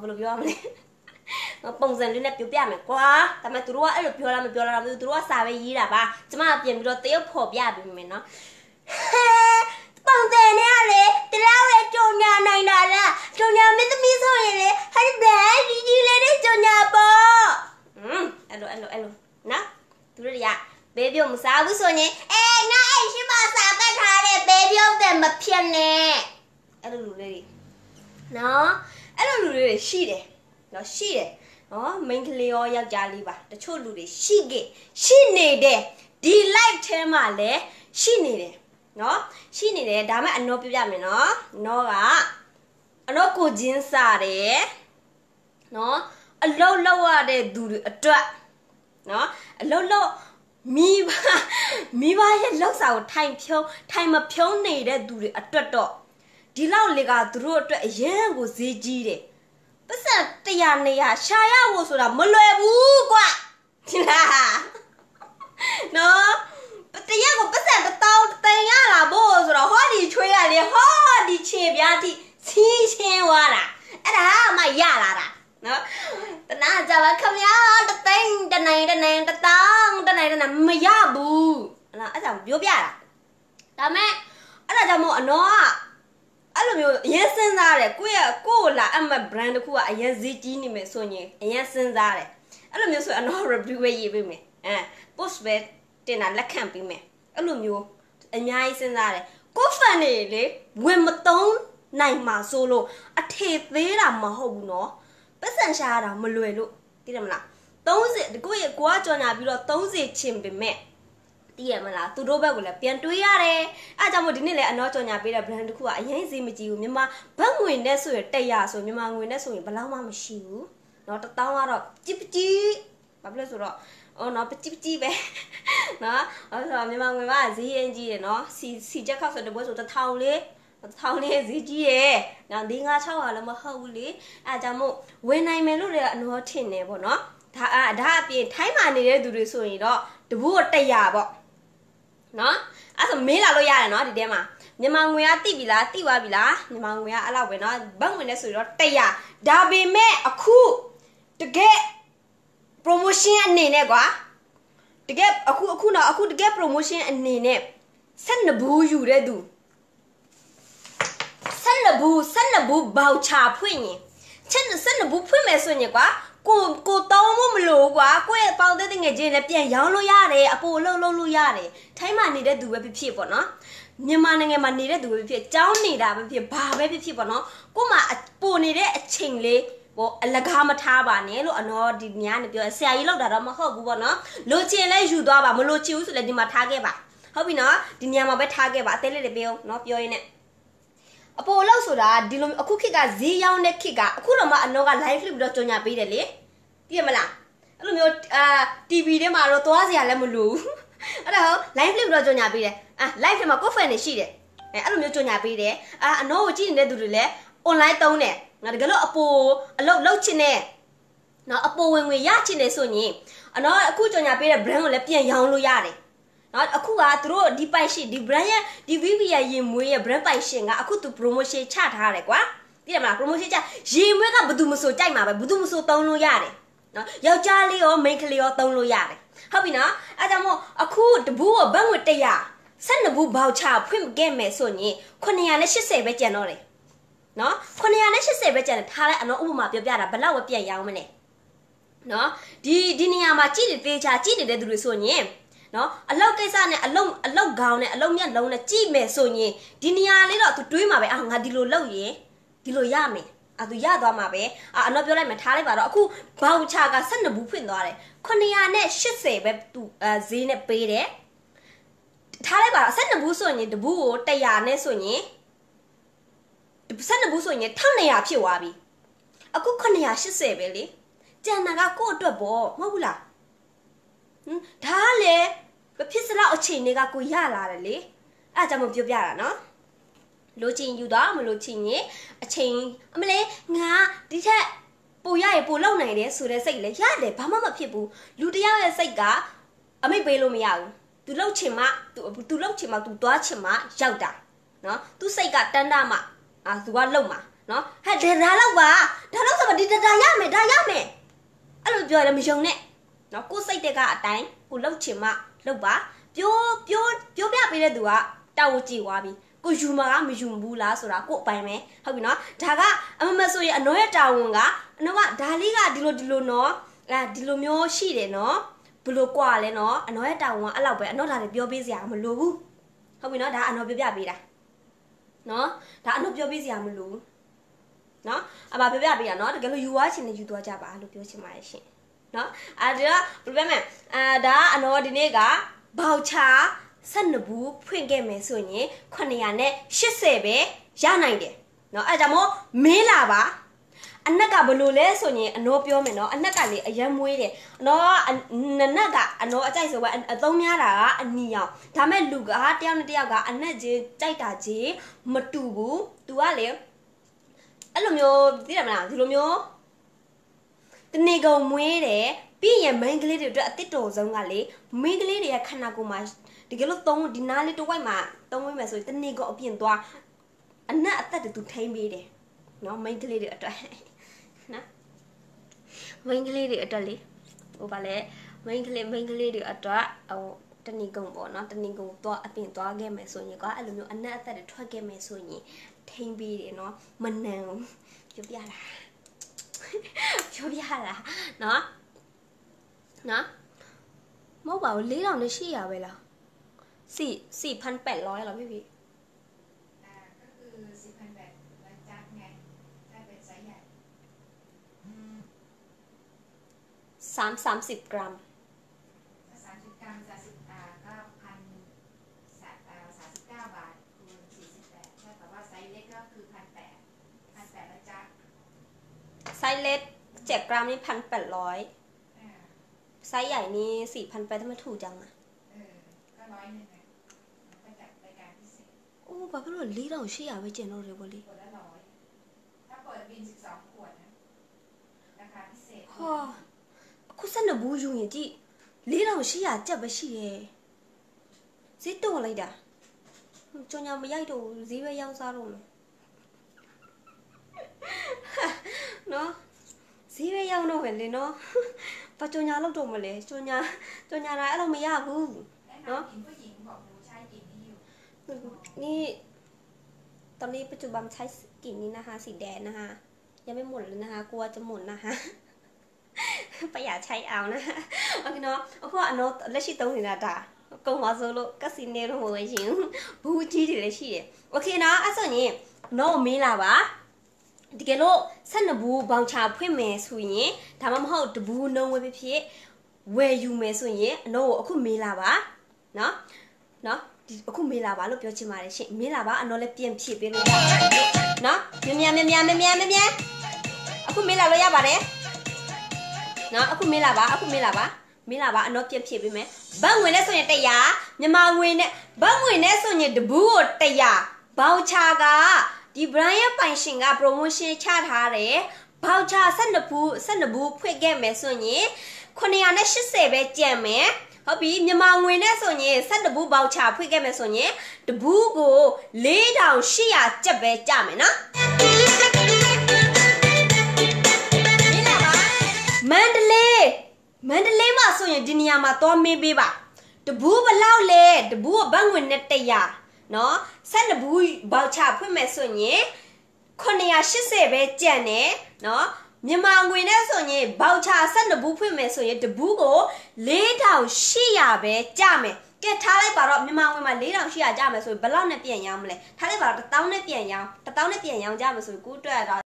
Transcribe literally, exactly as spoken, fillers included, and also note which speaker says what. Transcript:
Speaker 1: ဘယ်လိုပြောမလဲပုံစံလေးနဲ့ပြောပြမယ်ကွာဒါပေမဲ့သူတို့ကအဲ့လိုပြောလာမပြောလာတော့သူတို့ကစာပဲရေးတာပါကျမပြင်ပြီးတော့တရုပ်ဖော်ပြပေးမယ်နော်ပုံစံနဲ့လေတလားပဲကြုံညာနိုင်တာလားကြုံညာမင်းသမီးဆိုရင်လေဟဲ့ဘယ်ဒီကြီးလေးနဲ့ကြုံညာပေါ့อืมအဲ့လိုအဲ့လိုအဲ့လိုနော်သူတို့တွေကဘေးပြုတ်မစားဘူးဆိုရင်အေးငါအဲ့ရှိမစားကတ်ထားတဲ့ဘေးပြုတ်တဲ့မဖြစ်နဲ့အဲ့လိုလူလေးနော်အဲ့လိုလူတွေရှိတယ်နော်ရှိတယ်နော်မိန်းကလေးရောယောက်ျားလေးပါတချို့လူတွေရှိခဲ့ရှိနေတယ်ဒီ live ထဲမှာလည်းရှိနေတယ်နော်ရှိနေတယ်ဒါမဲ့အနောပြပြမယ်နော်နော်ကအနောကိုချင်းစားတယ်နော်အလုံးလောက်ရတဲ့သူတွေအတွက်နော်အလုံးလောက်မိဘမိဘရဲ့လောက်စာကိုထိုင်ဖြုံးထိုင်မဖြုံးနေတဲ့သူတွေအတွက်တော့ဒီလောက်လေကသူတို့အတွက်အရင်ကိုဈေးကြီးတယ်ပတ်စံတရားနေရရှာရဖို့ဆိုတာမလွယ်ဘူးကွာဒီလားနော်တရားကိုပတ်စံတောင်းတင်ရလာဖို့ဆိုတော့ဟောဒီချွေးရလေဟောဒီခြေပြားတိစီးချင်းသွားတာအဲ့ဒါမှရလာတာနော်တနာကြပါခမရတသိန်းတနိုင်တနိုင်တတောင်းတနိုင်တနိုင်မရဘူးဟလားအဲ့ဒါပြောပြတာဒါမဲ့အဲ့ဒါကြောင့်မို့အနောကအဲ့လိုမျိုးအရင်စဉ်းစားတယ်ကိုယ့်ရဲ့ကိုယ့်လာအမ brand တစ်ခုကအရင်ဈေးကြီးနေမယ်ဆိုရင်အရင်စဉ်းစားတယ်အဲ့လိုမျိုးဆိုအနော review ပဲရေးပေးမယ်အဲ post ပဲတင်တာလက်ခံပေးမယ်အဲ့လိုမျိုးအများကြီးစဉ်းစားတယ်ကို fan တွေလေဝင်မသုံးနိုင်မှာဆိုလို့အထေသေးတာမဟုတ်ဘူးနော်ပတ်စံရှာရတာမလွယ်လို့သိတယ်မလား30ကိုယ့်ရဲ့ကိုကကြော်ညာပြီးတော့30ချင်ပေမဲ့သိရမလားသူတို့ဘက်ကလည်းပြန်တွေးရတယ်အဲကြောင့်မို့ဒီနေ့လည်းအနောကြော်ညာပေးတဲ့ brand တစ်ခုကအရင်ဈေးမကြီးဘူးမြန်မာဘတ်ငွေနဲ့ဆိုရင်တက်ရဆိုမြန်မာငွေနဲ့ဆိုရင်ဘယ်လောက်မှမရှိဘူးเนาะတစ်တောင်းကတော့ကြည့်ကြည့်ဘာဖြစ်လဲဆိုတော့အော်เนาะပကြည့်ကြည့်ပဲเนาะအဲ့ဆိုတော့မြန်မာငွေကဈေးအကြီးတယ်เนาะစီစီချက်ခောက်ဆိုတဲ့ဘွဲဆိုတစ်ထောင်လေးတစ်ထောင်လေးဈေးကြီးတယ်เนาะ၄၅၆ဟာလည်းမဟုတ်ဘူးလေအဲကြောင့်မို့ဝင်နိုင်မယ်လို့လည်းအနောထင်နေပေါ့เนาะဒါအဒါအပြင်ထိုင်းမှာနေတဲ့သူတွေဆိုရင်တော့တဘူးတော့တက်ရပေါ့နော်အဲ့ဆိုမေးလာလို့ရတယ်နော်ဒီထဲမှာမြန်မာငွေကတိပြီလားတိသွားပြီလားမြန်မာငွေကအဲ့လောက်ပဲနော်ဘတ်ငွေနဲ့ဆိုတော့တရာဒါပေမဲ့အခုတကယ် promotion အနေနဲ့ကွာတကယ်အခုအခုတော့အခုတကယ် promotion အနေနဲ့ဆက်နဘူးယူတဲ့သူဆက်နဘူးဆက်နဘူးဘောက်ချဖွင့်ရင်ချက်ဆက်နဘူးဖွင့်မယ်ဆိုရင်ကွာကိုကိုတောင်းမမလို့ကွာကိုယ့်ရဲ့ပေါင်တဲ့ငယ်ချင်းလည်းပြန်ရောင်းလို့ရတယ်အပိုလုံးလုံးလို့ရတယ်ထိုင်းမှာနေတဲ့သူပဲဖြစ်ဖြစ်ပေါ့နော်မြန်မာနိုင်ငံမှာနေတဲ့သူပဲဖြစ်ဖြစ်ကြောင်းနေတာပဲဖြစ်ဘာပဲဖြစ်ဖြစ်ပေါ့နော်ကို့မှာပိုနေတဲ့အချိန်လေးဟိုအလကားမထားပါနဲ့လို့အနောဒီညနေပြောဆရာကြီးလောက်တာတော့မဟုတ်ဘူးပေါ့နော်လိုချင်လဲယူသွားပါမလိုချင်ဘူးဆိုလည်းဒီမှာထားခဲ့ပါဟုတ်ပြီနော်ဒီညမှာပဲထားခဲ့ပါအသေးလေးတွေပြောနော်ပြောရင်းနဲ့အပိုလောက်ဆိုတာဒီလိုအခုခေတ်ကဈေးရောင်းတဲ့ခေတ်ကအခုတော့မှအနောက live လုပ်ပြီးတော့ကြော်ညာပေးတယ်လေသိရမလားအဲ့လိုမျိုးအာ တီဗီ ထဲမှာတော့သွားစရာလည်းမလိုဘူးအဲ့ဒါဟော live လုပ်ပြီးတော့ကြော်ညာပေးတယ်အာ live ထဲမှာကို fan တွေရှိတယ်အဲအဲ့လိုမျိုးကြော်ညာပေးတယ်အာအနောကိုကြည့်နေတဲ့သူတွေလည်း online သုံးတယ်ငါတကယ်လို့အပိုအလုပ်လုပ်ချင်တဲ့နော်အပိုဝင်ငွေရချင်တယ်ဆိုရင်အနောအခုကြော်ညာပေးတဲ့ brand ကိုလည်းပြန်ရောင်းလို့ရတယ်နော်အခုကသူတို့ဒီပိုင်ရှင်ဒီ brand ရဲ့ဒီ ဗီ ဗီ ရဲ့ရင်မွေးရဲ့ brand ပိုင်ရှင်ကအခုသူ promotion ချထားတယ်ကွာသိရမလား promotion ချရင်မွေးကဘယ်သူမဆိုကြိုက်မှာပဲဘယ်သူမဆိုသုံးလို့ရတယ်နော်ယောက်ျားလေးရောမိန်းကလေးရောသုံးလို့ရတယ်ဟုတ်ပြီနော်အဲဒါမို့အခုတဘူးကိုဘတ်ငွေတရာဆက်နှစ်ဘူးဘောက်ချဖွင့်ခဲ့မယ်ဆိုရင်ခုနှစ်ရာနဲ့ရှစ်ဆယ်ပဲကျန်တော့တယ်နော်ခုနှစ်ရာနဲ့ရှစ်ဆယ်ပဲကျန်တယ်ထားလိုက်အနောဥပမာပြောပြတာဘလောက်ပဲပြန်ရောင်းမလဲနော်ဒီဒီနေရာမှာကြည့်နေသေးချာကြည့်နေတဲ့သူတွေဆိုရင်နော်အလောက်ကိစ္စနဲ့အလုံးအလောက်ခေါင်းနဲ့အလုံးမြတ်လုံးနဲ့ကြည့်မယ်ဆိုရင်ဒီနေရာလေးတော့သူတွေးမှာပဲအာငါဒီလိုလုပ်ရင်ဒီလိုရမယ်အာသူရသွားမှာပဲအာအနောပြောလိုက်မယ်ထားလိုက်ပါတော့အခုဘောက်ချာကဆက်နှစ်ဘူးဖွင့်သွားတယ်ခုနှစ်ရာနဲ့ရှစ်ဆယ်ပဲသူအဲဈေးနဲ့ပေးတယ်ထားလိုက်ပါတော့ဆက်နှစ်ဘူးဆိုရင်တဘူးကိုတရာနဲ့ဆိုရင်ဆက်နှစ်ဘူးဆိုရင်ထောင်နှစ်ရာဖြစ်သွားပြီအခုခုနှစ်ရာရှစ်ဆယ်ပဲလေကျန်တာကကို့အတွက်ပေါ့မဟုတ်ဘူးလားဟင်ဒါလေဖြစ်စလောက်အချိန်တွေကကိုရလာတယ်လေအဲ့ဒါကြောင့်မပြောပြတာနော်လိုချင်ယူတော့မလိုချင်ရင်အချိန်အမလေးငါဒီထက်ပိုရရပိုလောက်နိုင်တယ်ဆိုတဲ့စိတ်လေရတယ်ဘာမှမဖြစ်ဘူးလူတယောက်ရဲ့စိတ်ကအမိတ်ပေးလို့မရဘူးသူလှုပ်ချင်မှသူသူလှုပ်ချင်မှသူသွားချင်မှရောက်တာနော်သူစိတ်ကတန်းတာမှအာသူကလှုပ်မှာနော်ဟဲ့ဒါတော့ပါဒါတော့ဆိုဒီဒါရမယ်ဒါရမယ်အဲ့လိုပြောရတယ်မယုံနဲ့နော်ကိုစိတ်တက်ကအတိုင်းကိုလှုပ်ချင်မှလှုပ်ပါပြောပြောပြောပြပေးတဲ့သူကတောက်ကြည့်သွားပြီကိုယူမှာကမယူဘူးလားဆိုတာကိုအပိုင်ပဲဟုတ်ပြီနော်ဒါကအမမဆိုရင်အနော်ရဲ့တာဝန်ကအနော်ကဒါလေးကဒီလိုဒီလိုနော်အဲဒီလိုမျိုးရှိတယ်နော်ဘလို့ကွာလဲနော်အနော်ရဲ့တာဝန်ကအဲ့လောက်ပဲအနော်ဒါလည်းပြောပေးစရာမလိုဘူးဟုတ်ပြီနော်ဒါအနော်ပြောပြပေးတာနော်ဒါအနော်ပြောပေးစရာမလိုဘူးနော်အမပြောပြပေးတာနော်တကယ်လို့ယူသွားချင်တယ်ယူသွားကြပါလို့ပြောချင်ပါတယ်ရှင်နော်အဲ့ဒါဘယ်လိုလဲအဲဒါအနော်ဒီနေ့ကဘောက်ချာဆက်နှစ်ဘူးဖွင့်ခဲ့မယ်ဆိုရင်ခုနှစ်ရာနဲ့ရှစ်ဆယ်ပဲရနိုင်တယ်เนาะအဲဒါမို့မေးလာပါအနက်ကဘလို့လဲဆိုရင်အနောပြောမယ်เนาะအနက်ကလေအရမ်းမွေးတယ်အနောနနက်ကအနောအကြိုက်ဆိုပဲအသုံးများတာကအနီအောင်ဒါမဲ့လူကတယောက်နဲ့တယောက်ကအနက်ချင်းကြိုက်တာချင်းမတူဘူး तू ကလေအဲ့လိုမျိုးသိတယ်မလားဒီလိုမျိုးတနေကုန်မွေးတယ်ပြီးရင်မိန်းကလေးတွေအတွက်အတစ်တော်ဆုံးကလေမိန်းကလေးတွေရဲ့ခန္ဓာကိုယ်မှာတကယ်လို့သုံးဒီနားလေးတစ်ဝိုက်မှာသုံးဝိုက်မယ်ဆိုရင်တနေ့ကအပြင်သွားအနက်အသက်တူထိမ့်ပေးတယ်နော်မိန်းကလေးတွေအတွက်နော်မိန်းကလေးတွေအတွက်လေဟိုဗာလဲမိန်းကလေးမိန်းကလေးတွေအတွက်ဟိုတနေ့ကုန်ပေါ့နော်တနေ့ကုန်သွားအပြင်သွားခဲ့မယ်ဆိုရင်ကအဲ့လိုမျိုးအနက်အသက်တွေထွက်ခဲ့မယ်ဆိုရင်ထိမ့်ပေးတယ်နော်မနန်ပြောပြလားပြောပြလားနော်နော်မဟုတ်ပါဘူးလေးတောင်နဲ့ရှိရပဲလားสี่สี่พันแปดร้อยเหรอพี่พี่
Speaker 2: อ่าก็คือสี่พันแปดร้อยจักไงถ้าเป็นไซส์ใหญ่
Speaker 1: สามสามสิบกรัม
Speaker 2: ถ้าสามสิบกรัมสามสิบอ่าก็พันสามอ่าสามสิบเก้าบาทคูณสี่สิบแปดถ้าแต่ว่าไซส์เล็กก็คือพันแปดพันแปดร้อยจัก
Speaker 1: ไซส์เล็กเจ็ดกรัมนี่พันแปดร้อยไซส์ใหญ่นี่สี่พันแปดทำไมถูกจังอะ
Speaker 2: เออก็ร้อยหนึ่งไงไปจัดรายการพิเศษ
Speaker 1: โอ้บ้าพี่หลุดลี่เราเชี่ยไปเจนเราเลยบลี่
Speaker 2: ขวดละร้อยถ้าเปิดบินสิบสองขวดนะราคาพิเศษ
Speaker 1: ฮ่าคุณสั่นบูยูอย่างจีลี่เราเชี่ยจับไปเชี่ยซีโตอะไรด่ะจนยังไม่ย้ายดูซีไปย้ายซาลงเนาะซีไปย้ายโน่เป็นเลยเนาะปัจจุบันเราโดนมาเลยจนยังจนยังไรเราไม่ยากบูเนาะนี่ตอนนี้ปัจจุบันใช้กลิ่นนี้นะคะสีแดงนะคะยังไม่หมดเลยนะคะกลัวจะหมดนะคะประหยัดใช้เอานะคะโอเคเนาะเพราะอันนั้นแล้วชิตรงนี้นะจ๊ะกงหัวโซโล่ก็สีเนรหัวจริงบูจีดีเลยชิโอเคเนาะอ่ะส่วนนี้น้องมีละวะဒီကလို့ဆက်နှစ်ဘူးဘောင်ချဖွင့်မယ်ဆိုရင်ဒါမှမဟုတ်တဘူးနှုံးဝဲဖြစ်ဝယ်ယူမယ်ဆိုရင်အနောအခုမေးလာပါနော်နော်ဒီအခုမေးလာပါလို့ပြောချင်ပါတယ်ရှင်မေးလာပါအနောလည်းပြင်ဖြည့်ပေးလို့ရတယ်နော်မြန်မြန်မြန်မြန်မြန်မြန်အခုမေးလာလို့ရပါတယ်နော်အခုမေးလာပါအခုမေးလာပါမေးလာပါအနောပြင်ဖြည့်ပေးမယ်ဘတ်ငွေနဲ့ဆိုရင်တရာမြန်မာငွေနဲ့ဘတ်ငွေနဲ့ဆိုရင်တဘူးကိုတရာဘောင်ချကဒီ brand ရဲ့ပိုင်ရှင်က promotion ချထားတယ်။ voucher ဆက်နှစ်ဘူးဆက်နှစ်ဘူးဖွင့်ခဲ့မယ်ဆိုရင်ခုနှစ်ရာနဲ့ရှစ်ဆယ်ပဲကျန်မယ်။ဟုတ်ပြီမြန်မာငွေနဲ့ဆိုရင်ဆက်နှစ်ဘူး voucher ဖွင့်ခဲ့မယ်ဆိုရင်တဘူးကိုလေးထောင်ရှစ်ရာကျပ်ပဲကျမယ်နော်။မင်းလာပါမန္တလေးမန္တလေးမှာဆိုရင်ဒီနေရာမှာသွားမေးပေးပါ။တဘူးဘလောက်လဲတဘူးကဘတ်ငွေနဲ့တရာနော်ဆက်နှစ်ဘူးဘောက်ချဖွင့်မယ်ဆိုရင်ခုနှစ်ရာရှစ်ဆယ်ပဲကျန်တယ်နော်မြန်မာငွေနဲ့ဆိုရင်ဘောက်ချဆက်နှစ်ဘူးဖွင့်မယ်ဆိုရင်တဘူးကိုလေးထောင်ရှစ်ရာပဲကျမယ်ကဲထားလိုက်ပါတော့မြန်မာငွေမှာလေးထောင်ရှစ်ရာကျမယ်ဆိုရင်ဘယ်လောက်နဲ့ပြန်ရောင်းမလဲထားလိုက်ပါတော့တစ်သောင်းနဲ့ပြန်ရောင်းတစ်သောင်းနဲ့ပြန်ရောင်းကြမယ်ဆိုရင်ကိုအတွက်တော့